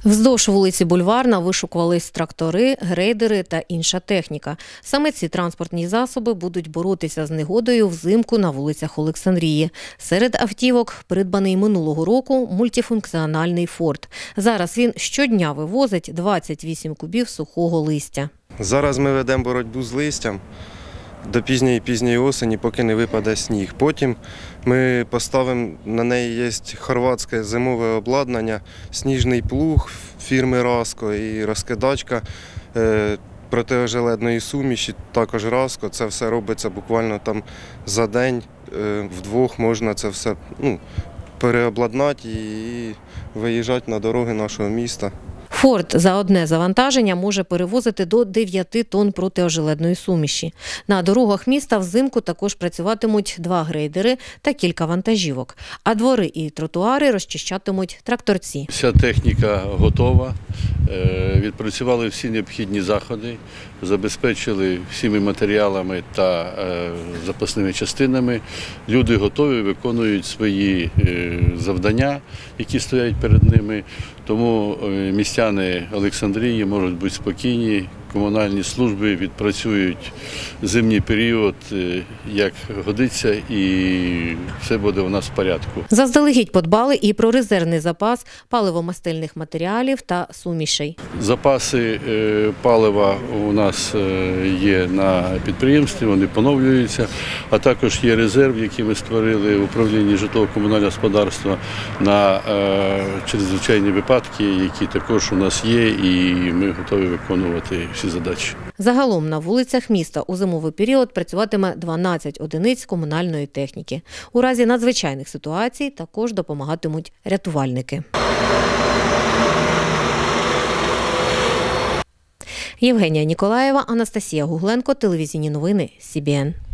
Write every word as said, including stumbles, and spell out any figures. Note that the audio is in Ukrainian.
Вздовж вулиці Бульварна вишукувались трактори, грейдери та інша техніка. Саме ці транспортні засоби будуть боротися з негодою взимку на вулицях Олександрії. Серед автівок придбаний минулого року мультифункціональний «Форд». Зараз він щодня вивозить двадцять вісім кубів сухого листя. Зараз ми ведемо боротьбу з листям до пізньої-пізньої осені, поки не випаде сніг. Потім ми поставимо, на неї є хорватське зимове обладнання, сніжний плуг фірми «Раско» і розкидачка е, протиожеледної суміші, також «Раско». Це все робиться буквально там за день, е, вдвох можна це все ну, переобладнати і виїжджати на дороги нашого міста. «Форд» за одне завантаження може перевозити до дев'яти тонн протиожеледної суміші. На дорогах міста взимку також працюватимуть два грейдери та кілька вантажівок, а двори і тротуари розчищатимуть тракторці. Вся техніка готова, відпрацювали всі необхідні заходи, забезпечили всіми матеріалами та запасними частинами. Люди готові, виконують свої завдання, які стоять перед ними. Тому містяни Олександрії можуть бути спокійні, комунальні служби відпрацюють зимній період, як годиться, і все буде у нас в порядку. Заздалегідь подбали і про резервний запас паливомастильних матеріалів та сумішей. Запаси палива у нас є на підприємстві, вони поновлюються, а також є резерв, який ми створили в управлінні житлово-комунального господарства на чрезвичайні випадки, які також у нас є, і ми готові виконувати всі задачі. Загалом на вулицях міста у зимовий період працюватиме дванадцять одиниць комунальної техніки. У разі надзвичайних ситуацій також допомагатимуть рятувальники. Євгенія Ніколаєва, Анастасія Гугленко, телевізійні новини Сі Бі Ен.